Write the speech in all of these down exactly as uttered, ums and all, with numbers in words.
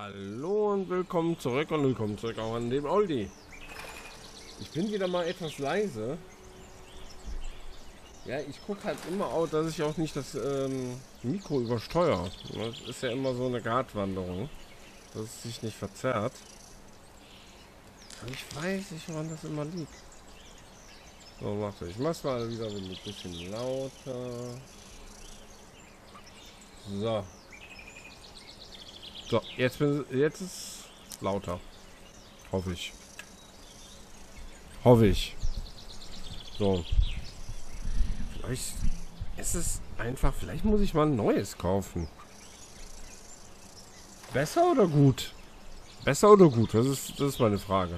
Hallo und willkommen zurück und willkommen zurück auch an dem Oldie. Ich bin wieder mal etwas leise. Ja, ich gucke halt immer auch, dass ich auch nicht das ähm, Mikro übersteuere. Das ist ja immer so eine Gratwanderung, dass es sich nicht verzerrt. Aber ich weiß nicht, woran das immer liegt. So, warte, ich mach's mal wieder ein bisschen lauter. So. So, jetzt, bin, jetzt ist lauter. Hoffe ich. Hoffe ich. So. Vielleicht ist es einfach, vielleicht muss ich mal ein neues kaufen. Besser oder gut? Besser oder gut? Das ist, das ist meine Frage.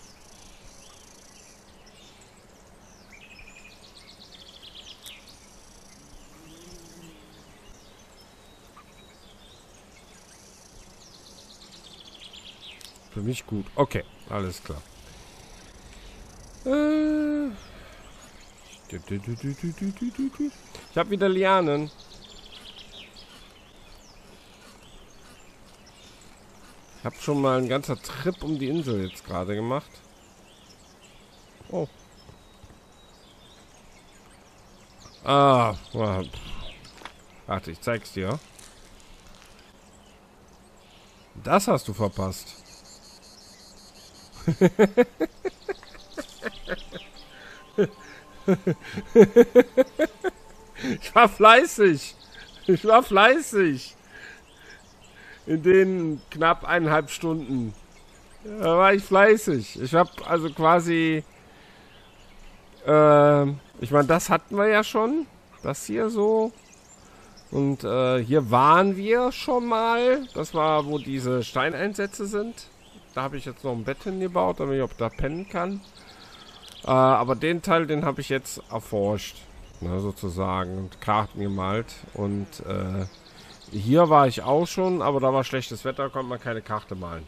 Für mich gut. Okay, alles klar. Äh. Ich habe wieder Lianen. Ich habe schon mal ein ganzer Trip um die Insel jetzt gerade gemacht. Oh. Ah. Warte, ich zeig's dir. Das hast du verpasst. Ich war fleißig. Ich war fleißig. In den knapp eineinhalb Stunden. Da war ich fleißig. Ich habe also quasi... Äh, ich meine, das hatten wir ja schon. Das hier so. Und äh, hier waren wir schon mal. Das war, wo diese Steineinsätze sind. Da habe ich jetzt noch ein Bett hingebaut, damit ich auch da pennen kann. Äh, aber den Teil, den habe ich jetzt erforscht. Ne, sozusagen. Und Karten gemalt. Und äh, hier war ich auch schon, aber da war schlechtes Wetter, konnte man keine Karte malen.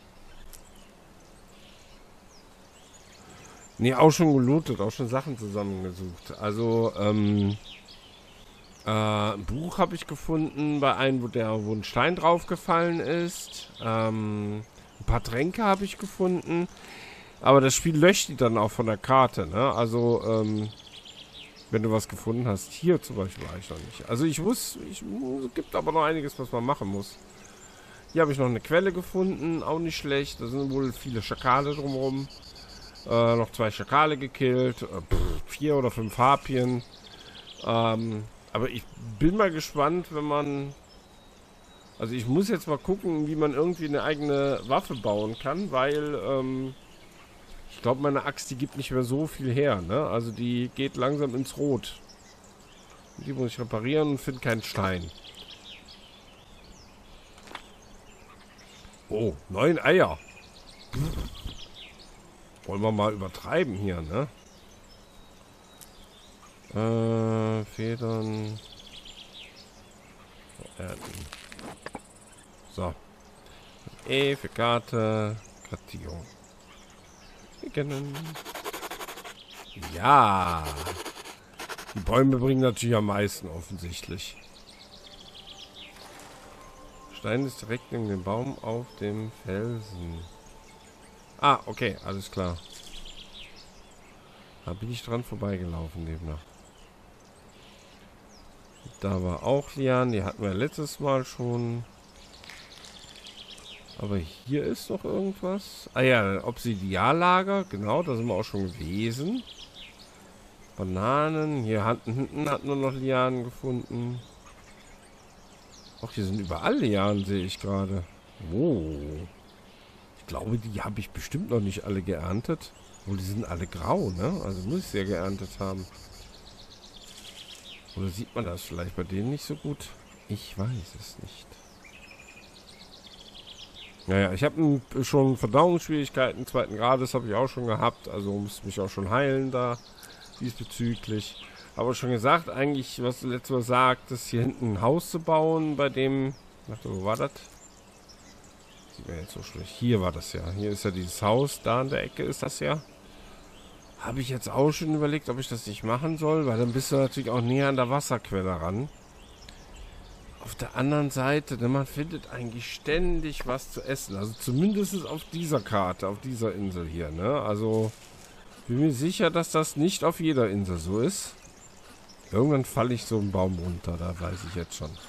Nee, auch schon gelootet, auch schon Sachen zusammengesucht. Also, ähm, äh, ein Buch habe ich gefunden, bei einem, wo der, wo ein Stein draufgefallen ist. Ähm, ein paar Tränke habe ich gefunden. Aber das Spiel löscht die dann auch von der Karte, ne? Also, ähm, wenn du was gefunden hast. Hier zum Beispiel war ich noch nicht. Also ich muss, ich, es gibt aber noch einiges, was man machen muss. Hier habe ich noch eine Quelle gefunden, auch nicht schlecht. Da sind wohl viele Schakale drumherum. Äh, noch zwei Schakale gekillt. Äh, pff, vier oder fünf Harpien. Ähm, aber ich bin mal gespannt, wenn man... Also ich muss jetzt mal gucken, wie man irgendwie eine eigene Waffe bauen kann, weil... Ähm, ich glaube, meine Axt, die gibt nicht mehr so viel her, ne? Also die geht langsam ins Rot. Die muss ich reparieren und finde keinen Stein. Oh, neun Eier. Wollen wir mal übertreiben hier, ne? Äh, Federn. So. E für Karte. Kartierung. Ja. Die Bäume bringen natürlich am meisten offensichtlich. Stein ist direkt neben dem Baum auf dem Felsen. Ah, okay, alles klar. Da bin ich dran vorbeigelaufen demnach. Da war auch Lian, die hatten wir letztes Mal schon. Aber hier ist noch irgendwas. Ah ja, Obsidianlager. Genau, da sind wir auch schon gewesen. Bananen. Hier hatten, hinten hatten wir noch Lianen gefunden. Ach, hier sind überall Lianen, sehe ich gerade. Oh. Ich glaube, die habe ich bestimmt noch nicht alle geerntet. Obwohl, die sind alle grau, ne? Also muss ich sie ja geerntet haben. Oder sieht man das vielleicht bei denen nicht so gut? Ich weiß es nicht. Naja, ich habe schon Verdauungsschwierigkeiten zweiten Grades, habe ich auch schon gehabt. Also muss mich auch schon heilen da diesbezüglich. Aber schon gesagt, eigentlich, was du letztes Mal sagtest, hier hinten ein Haus zu bauen, bei dem... Warte, wo war das? Sieht man jetzt so schlecht. Hier war das ja. Hier ist ja dieses Haus, da in der Ecke ist das ja. Habe ich jetzt auch schon überlegt, ob ich das nicht machen soll, weil dann bist du natürlich auch näher an der Wasserquelle ran. auf der anderen Seite, ne, man findet eigentlich ständig was zu essen. Also zumindest auf dieser Karte, auf dieser Insel hier, ne? Also bin mir sicher, dass das nicht auf jeder Insel so ist. Irgendwann falle ich so einen Baum runter, da weiß ich jetzt schon.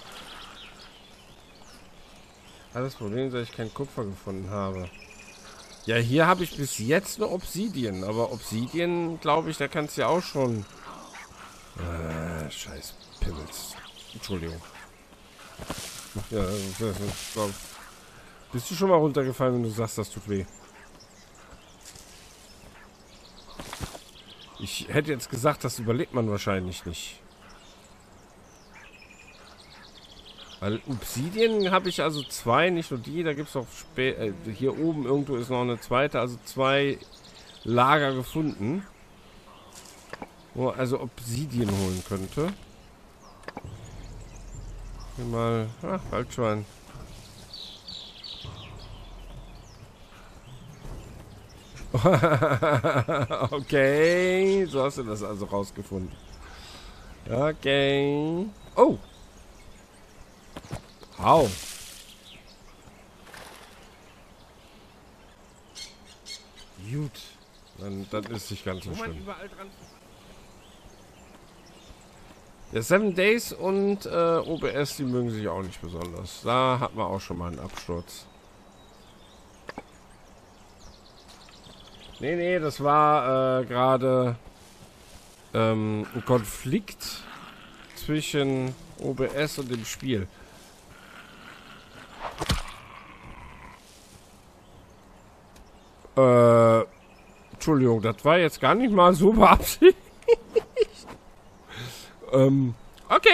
Ah, das Problem ist, dass ich kein Kupfer gefunden habe. Ja, hier habe ich bis jetzt nur Obsidian, aber Obsidian, glaube ich, da kannst du ja auch schon... Äh, scheiß Pimmels. Entschuldigung. Ja, das, das, das, bist du schon mal runtergefallen, wenn du sagst, das tut weh? Ich hätte jetzt gesagt, das überlebt man wahrscheinlich nicht. Weil Obsidian habe ich also zwei, nicht nur die, da gibt es auch spä äh, hier oben irgendwo ist noch eine zweite, also zwei Lager gefunden. Wo man also Obsidian holen könnte. Hier mal, ach, Waldschwein. Okay, so hast du das also rausgefunden. Okay. Oh. Au. Gut. Dann, dann ist nicht ganz so schlimm. Ja, Seven Days und äh, O B S, die mögen sich auch nicht besonders. Da hat man auch schon mal einen Absturz. Nee, nee, das war äh, gerade ähm, ein Konflikt zwischen O B S und dem Spiel. Äh, Entschuldigung, das war jetzt gar nicht mal so beabsichtigt. ähm, okay.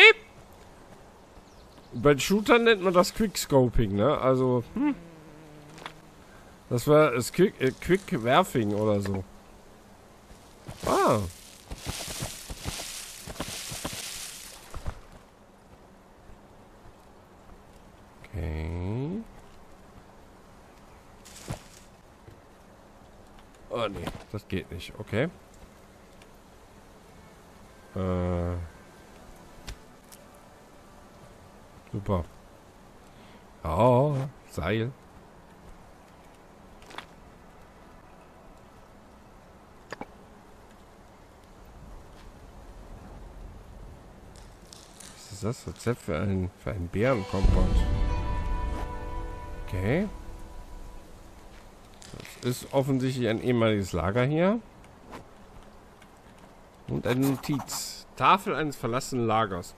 Bei Shootern nennt man das Quickscoping, ne? Also, hm. Das war das Quick, äh, Quick-Werfing oder so. Ah. Okay. Oh nee, das geht nicht. Okay. Äh. Super. Oh, Seil. Was ist das? Rezept für einen, für einen Bärenkompott. Okay. Das ist offensichtlich ein ehemaliges Lager hier. Und eine Notiz. Tafel eines verlassenen Lagers.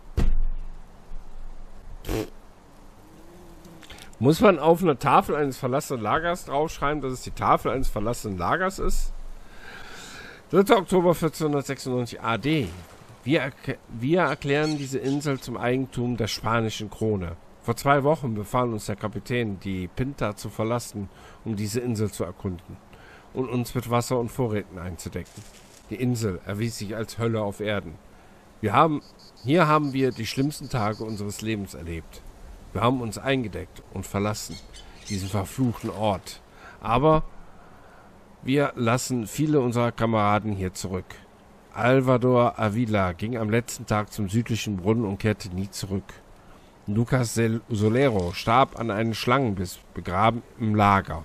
Muss man auf einer Tafel eines verlassenen Lagers draufschreiben, dass es die Tafel eines verlassenen Lagers ist? dritter Oktober vierzehnhundertsechsundneunzig A D. Wir, erk wir erklären diese Insel zum Eigentum der spanischen Krone. Vor zwei Wochen befahl uns der Kapitän, die Pinta zu verlassen, um diese Insel zu erkunden und uns mit Wasser und Vorräten einzudecken. Die Insel erwies sich als Hölle auf Erden. Wir haben, hier haben wir die schlimmsten Tage unseres Lebens erlebt. Wir haben uns eingedeckt und verlassen, diesen verfluchten Ort. Aber wir lassen viele unserer Kameraden hier zurück. Alvador Avila ging am letzten Tag zum südlichen Brunnen und kehrte nie zurück. Lucas Solero starb an einem Schlangenbiss, begraben im Lager.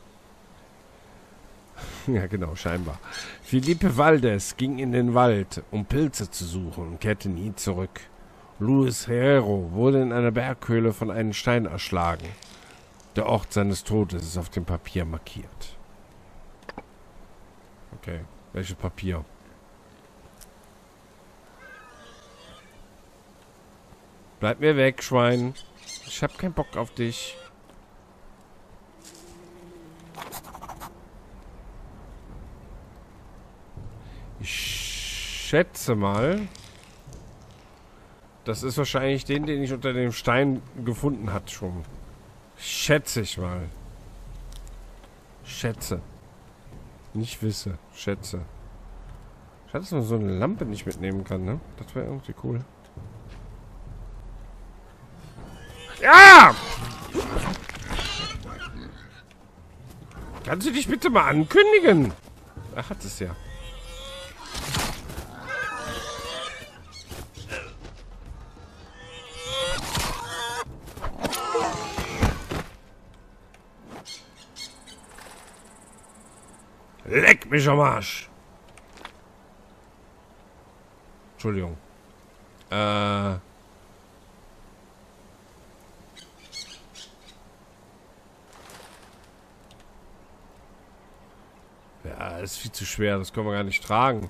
Ja, genau, scheinbar. Felipe Valdez ging in den Wald, um Pilze zu suchen und kehrte nie zurück. Luis Herrero wurde in einer Berghöhle von einem Stein erschlagen. Der Ort seines Todes ist auf dem Papier markiert. Okay, welches Papier? Bleib mir weg, Schwein. Ich hab keinen Bock auf dich. Ich schätze mal, das ist wahrscheinlich den, den ich unter dem Stein gefunden hat schon. Schätze ich mal. Schätze. Nicht wisse. Schätze. Schade, dass man so eine Lampe nicht mitnehmen kann, ne? Das wäre irgendwie cool. Ja! Kannst du dich bitte mal ankündigen? Er hat es ja. Leck mich am Arsch. Entschuldigung. Äh. Ja, ist viel zu schwer. Das können wir gar nicht tragen.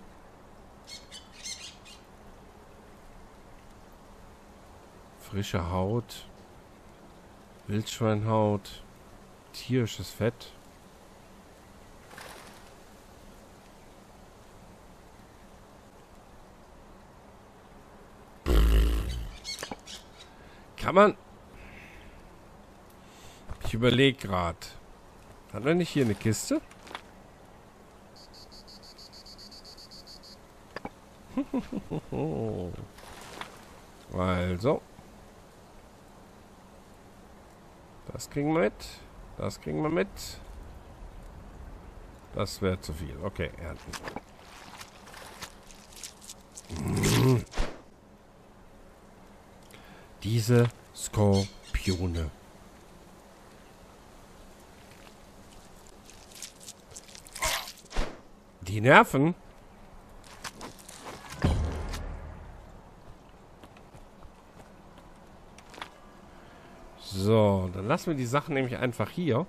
Frische Haut. Wildschweinhaut. Tierisches Fett. Kann man... Ich überlege gerade. Hat man nicht hier eine Kiste? Also. Das kriegen wir mit. Das kriegen wir mit. Das wäre zu viel. Okay, ernten. Mm. Diese Skorpione. Die nerven. So, dann lassen wir die Sachen nämlich einfach hier.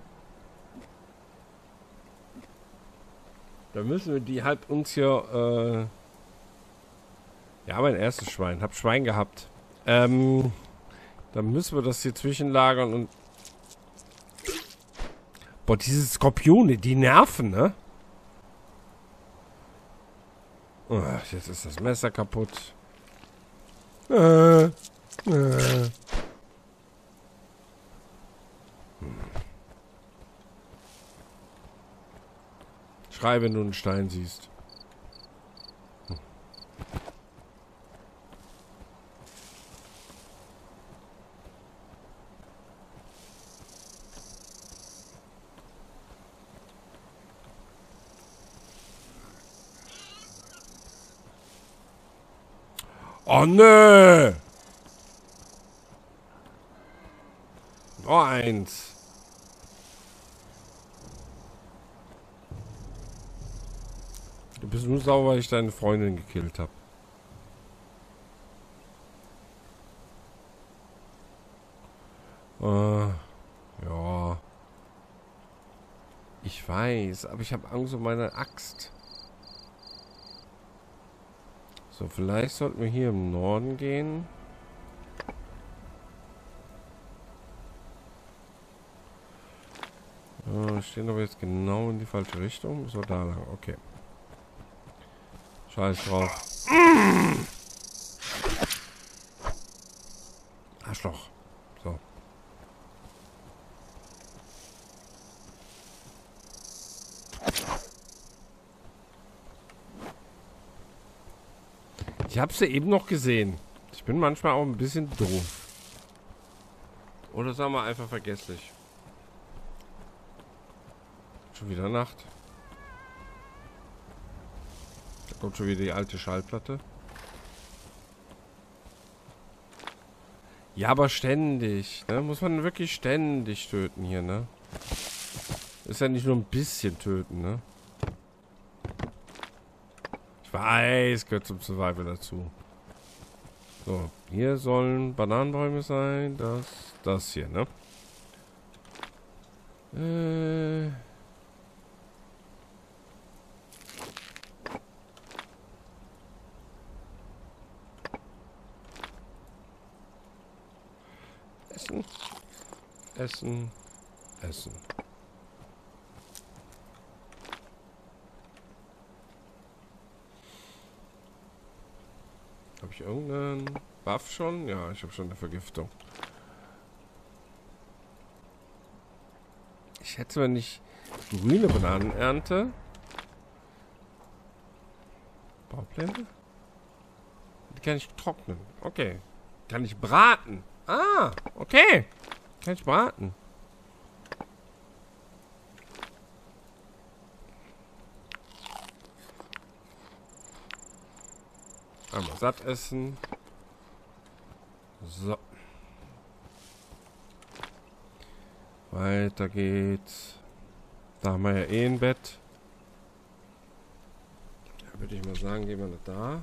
Dann müssen wir die halt uns hier, äh ja, mein erstes Schwein. Hab Schwein gehabt. Ähm, dann müssen wir das hier zwischenlagern und... Boah, diese Skorpione, die nerven, ne? Oh, jetzt ist das Messer kaputt. Äh, äh. Schrei, wenn du einen Stein siehst. Hm. Oh, nö! Noch eins. Du bist nur sauer, weil ich deine Freundin gekillt habe. Äh, ja. Ich weiß, aber ich habe Angst um meine Axt. So, vielleicht sollten wir hier im Norden gehen. Äh, wir stehen aber jetzt genau in die falsche Richtung. So, da lang. Okay. Scheiß drauf. Arschloch. So. Ich habe sie eben noch gesehen. Ich bin manchmal auch ein bisschen doof. Oder sagen wir einfach vergesslich. Schon wieder Nacht. Da kommt schon wieder die alte Schallplatte. Ja, aber ständig. Ne? Muss man wirklich ständig töten hier, ne? Ist ja nicht nur ein bisschen töten, ne? Ich weiß, gehört zum Survival dazu. So, hier sollen Bananenbäume sein. Das, das hier, ne? Äh... Essen. Essen. Essen. Habe ich irgendeinen Buff schon? Ja, ich habe schon eine Vergiftung. Ich hätte, wenn ich grüne Bananen ernte. Baupläne? Die kann ich trocknen. Okay. Kann ich braten. Ah, okay. Kann ich braten. Einmal satt essen. So. Weiter geht's. Da haben wir ja eh ein Bett. Würde ich mal sagen, gehen wir nach da.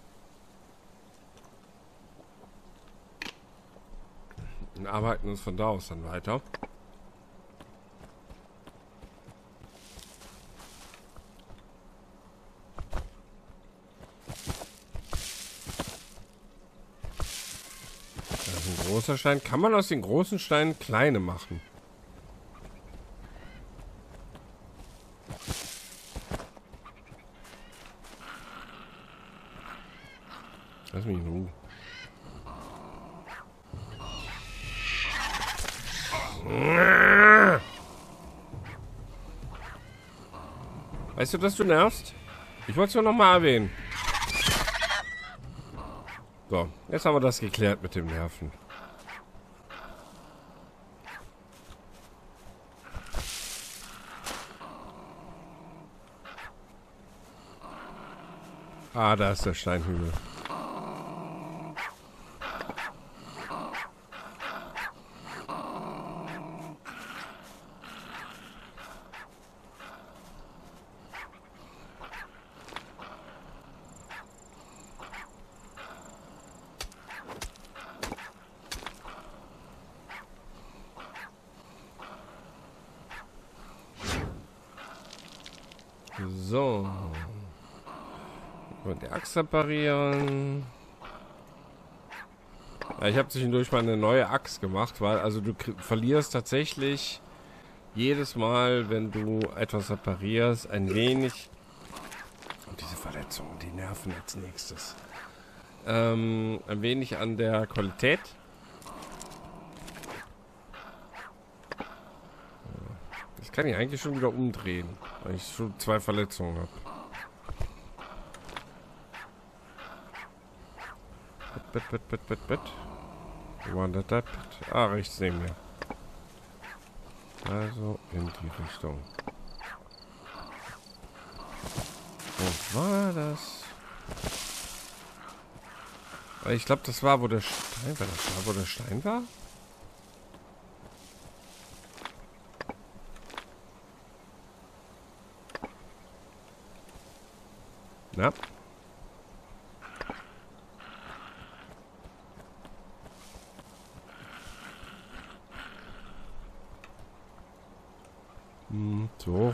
Und arbeiten uns von da aus dann weiter. Das ist ein großer Stein. Kann man aus den großen Steinen kleine machen? Lass mich in Ruhe. Weißt du, dass du nervst? Ich wollte es nur noch mal erwähnen. So, jetzt haben wir das geklärt mit dem Nerven. Ah, da ist der Steinhügel. So. Und die Axt reparieren. Ja, ich habe zwischendurch mal eine neue Axt gemacht, weil also du verlierst tatsächlich jedes Mal, wenn du etwas reparierst, ein wenig. Und diese Verletzungen, die nerven als nächstes. Ähm, ein wenig an der Qualität. Das kann ich eigentlich schon wieder umdrehen, weil ich schon zwei Verletzungen habe. Bett, Bett, Bett, Bett, Bett. Wo war das? Ah, rechts neben mir. Also in die Richtung. Wo war das? Ich glaube, das war, wo der Stein war. Das war, wo der Stein war? Na? Hm, so.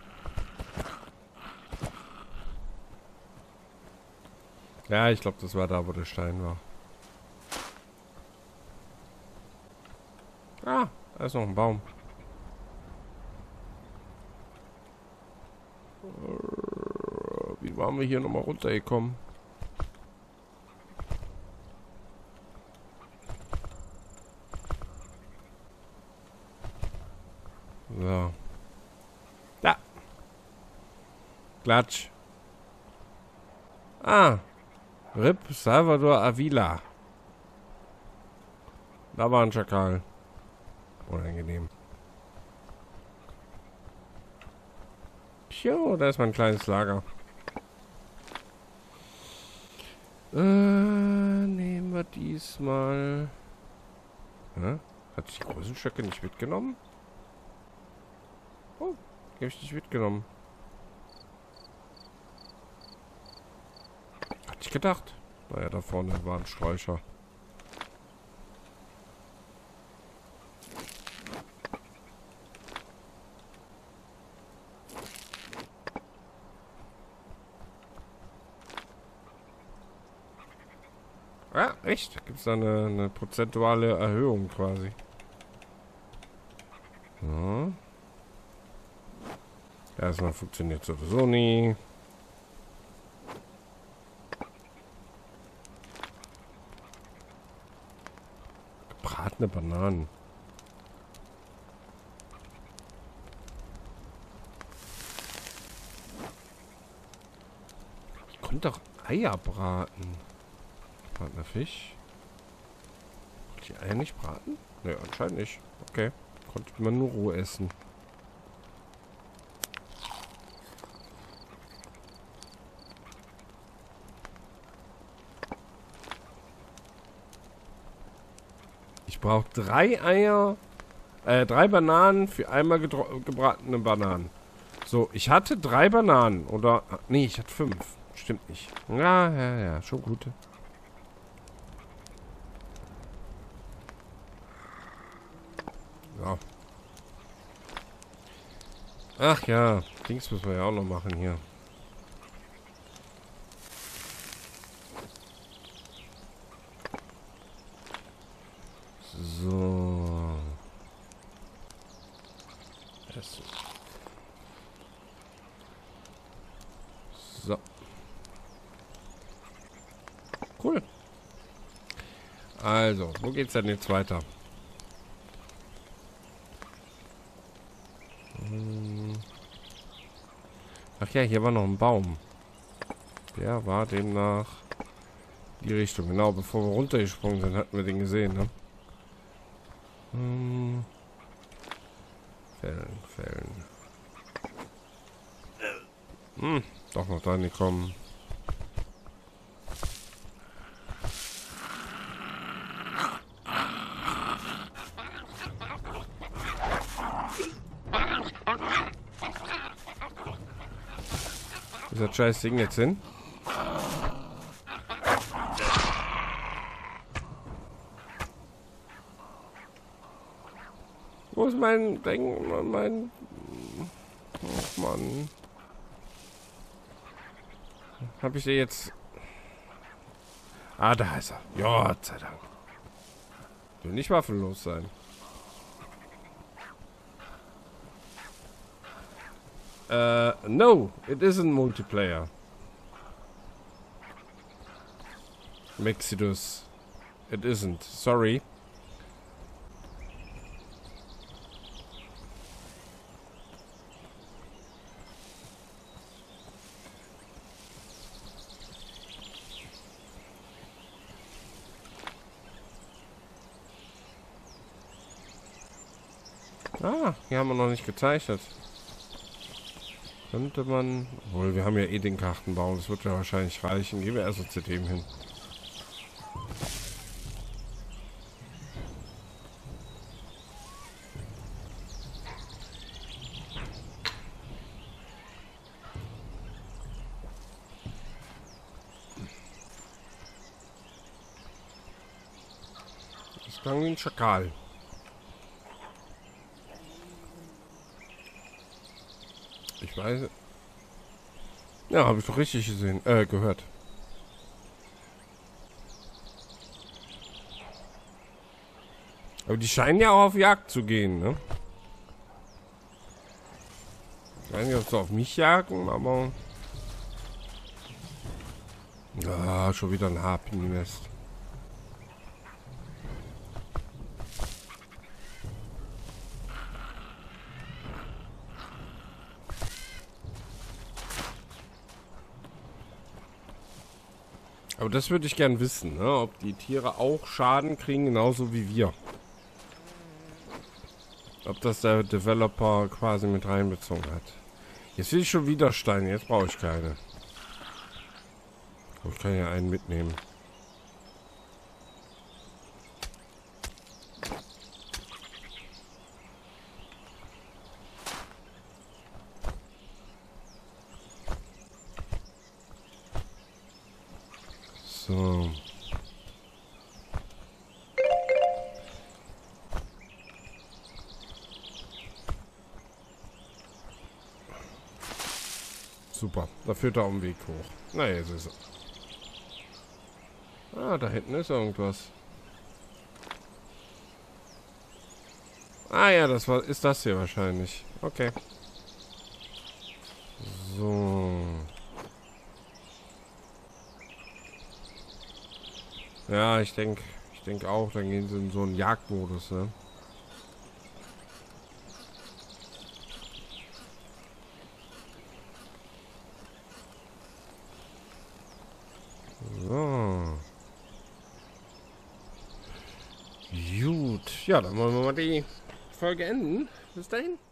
Ja, ich glaube, das war da, wo der Stein war. Ah, da ist noch ein Baum. Wie waren wir hier nochmal runtergekommen? So. Da. Klatsch. Ah. Rip Salvador Avila. Da war ein Schakal. Unangenehm. Tjo, da ist mein kleines Lager. Äh, nehmen wir diesmal. Hä? Hat ich die großen Stöcke nicht mitgenommen? Oh, die habe ich nicht mitgenommen. Hatte ich gedacht. Naja, da vorne waren Sträucher. Ja, echt? Gibt es da eine, eine prozentuale Erhöhung quasi? So. Erstmal funktioniert sowieso nie. Gebratene Bananen. Ich konnte doch Eier braten. Gebratener Fisch. Wollte ich Eier nicht braten? Ne, anscheinend nicht. Okay. Konnte man nur roh essen. Ich brauche drei Eier, äh, drei Bananen für einmal gebratene Bananen. So, ich hatte drei Bananen, oder, nee, ich hatte fünf. Stimmt nicht. Ja, ja, ja, schon gut. So. Ach ja, Dings müssen wir ja auch noch machen hier. So. Essen. So. Cool. Also, wo geht's denn jetzt weiter? Hm. Ach ja, hier war noch ein Baum. Der war demnach die Richtung. Genau, bevor wir runtergesprungen sind, hatten wir den gesehen, ne? Hm. Fällen, Fällen. Hm, doch noch da nicht kommen. Ist das scheiß Ding jetzt hin? Wo ist mein Ding? Mein... Ach Mann. Hab ich den jetzt... Ah, da ist er. Ja, Gott sei Dank. Will nicht waffenlos sein. Uh, no, it isn't multiplayer. Mexidus. It isn't. Sorry. Ah, hier haben wir noch nicht gezeichnet. Könnte man... Obwohl, wir haben ja eh den Kartenbau. Das wird ja wahrscheinlich reichen. Gehen wir erst so zu dem hin. Das klang wie ein Schakal. Ich weiß... Ja, habe ich doch richtig gesehen. Äh, gehört. Aber die scheinen ja auch auf Jagd zu gehen, ne? Ich weiß nicht, ob sie auf mich jagen, aber... Ah, schon wieder ein Harpiennest. Aber das würde ich gern wissen, ne? Ob die Tiere auch Schaden kriegen, genauso wie wir. Ob das der Developer quasi mit reinbezogen hat. Jetzt will ich schon wieder Steine, jetzt brauche ich keine. Aber ich kann ja einen mitnehmen. So. Super, da führt er auf dem Weg hoch. Na, jetzt ist er. Ah, da hinten ist irgendwas. Ah ja, das war, ist das hier wahrscheinlich. Okay. So. Ja, ich denke, ich denke auch, dann gehen sie in so einen Jagdmodus, ne? So. Gut. Ja, dann wollen wir mal die Folge enden. Bis dahin.